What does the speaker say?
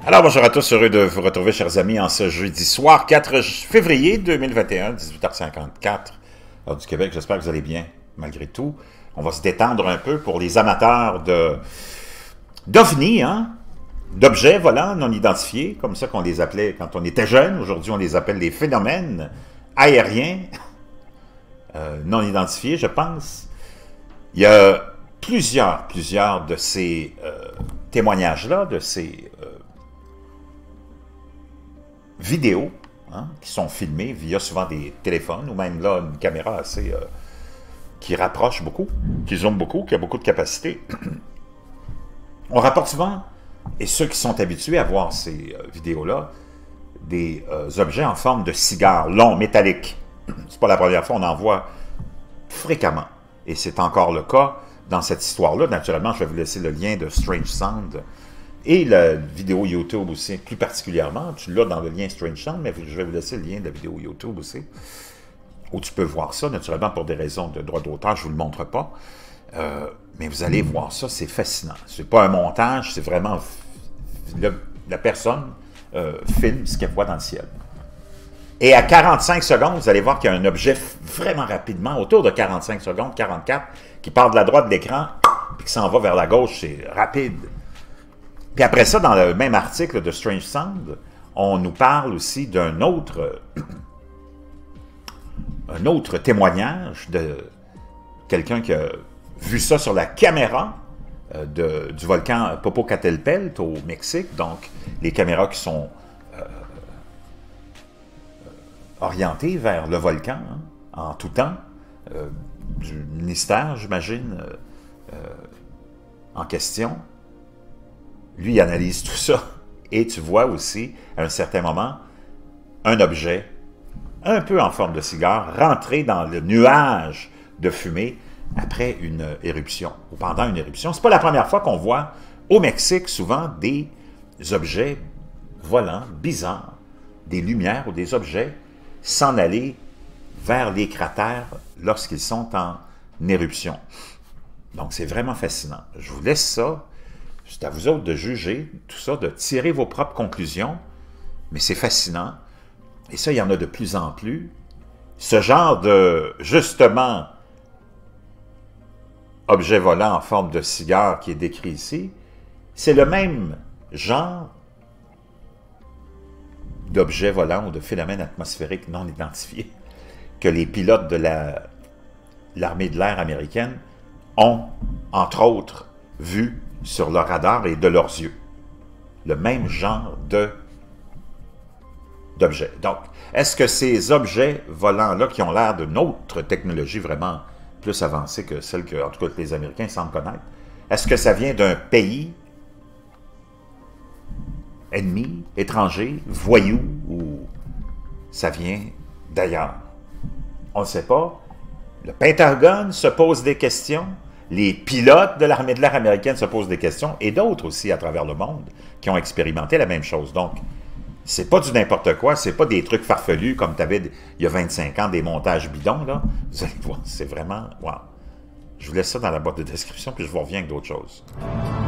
Alors, bonjour à tous, heureux de vous retrouver, chers amis, en ce jeudi soir, 4 février 2021, 18h54, heure du Québec. J'espère que vous allez bien, malgré tout. On va se détendre un peu pour les amateurs d'OVNI, hein? D'objets volants non identifiés, comme ça qu'on les appelait quand on était jeune. Aujourd'hui, on les appelle les phénomènes aériens non identifiés, je pense. Il y a plusieurs de ces témoignages-là, de ces vidéos qui sont filmées via souvent des téléphones ou même là une caméra assez qui rapproche beaucoup, qui zoome beaucoup, qui a beaucoup de capacité. On rapporte souvent, et ceux qui sont habitués à voir ces vidéos-là, des objets en forme de cigares longs, métalliques. C'est pas la première fois, on en voit fréquemment. Et c'est encore le cas dans cette histoire-là. Naturellement, je vais vous laisser le lien de Strange Sound et la vidéo YouTube aussi, plus particulièrement. Tu l'as dans le lien Strange Sound, mais je vais vous laisser le lien de la vidéo YouTube aussi, où tu peux voir ça. Naturellement, pour des raisons de droit d'auteur, je ne vous le montre pas. Mais vous allez voir ça, c'est fascinant. Ce n'est pas un montage, c'est vraiment... la personne filme ce qu'elle voit dans le ciel. Et à 45 secondes, vous allez voir qu'il y a un objet vraiment rapidement, autour de 45 secondes, 44, qui part de la droite de l'écran, puis qui s'en va vers la gauche, c'est rapide. Puis après ça, dans le même article de Strange Sound, on nous parle aussi d'un autre témoignage de quelqu'un qui a vu ça sur la caméra du volcan Popocatépetl au Mexique, donc les caméras qui sont orientées vers le volcan en tout temps, du ministère, j'imagine, en question. Lui, il analyse tout ça, et tu vois aussi, à un certain moment, un objet, un peu en forme de cigare, rentrer dans le nuage de fumée après une éruption, ou pendant une éruption. Ce n'est pas la première fois qu'on voit au Mexique souvent des objets volants, bizarres, des lumières ou des objets s'en aller vers les cratères lorsqu'ils sont en éruption. Donc c'est vraiment fascinant. Je vous laisse ça. C'est à vous autres de juger tout ça, de tirer vos propres conclusions, mais c'est fascinant. Et ça, il y en a de plus en plus. Ce genre de, justement, objet volant en forme de cigare qui est décrit ici, c'est le même genre d'objet volant ou de phénomène atmosphérique non identifié que les pilotes de l'armée de l'air américaine ont, entre autres, vu sur leur radar et de leurs yeux. Le même genre d'objets. Donc, est-ce que ces objets volants-là, qui ont l'air d'une autre technologie vraiment plus avancée que celle que, en tout cas, que les Américains semblent connaître, est-ce que ça vient d'un pays ennemi, étranger, voyou, ou ça vient d'ailleurs? On ne sait pas. Le Pentagone se pose des questions. Les pilotes de l'armée de l'air américaine se posent des questions, et d'autres aussi à travers le monde qui ont expérimenté la même chose. Donc, c'est pas du n'importe quoi, c'est pas des trucs farfelus comme tu avais il y a 25 ans, des montages bidons, là. Vous allez voir, c'est vraiment... Wow. Je vous laisse ça dans la boîte de description, puis je vous reviens avec d'autres choses.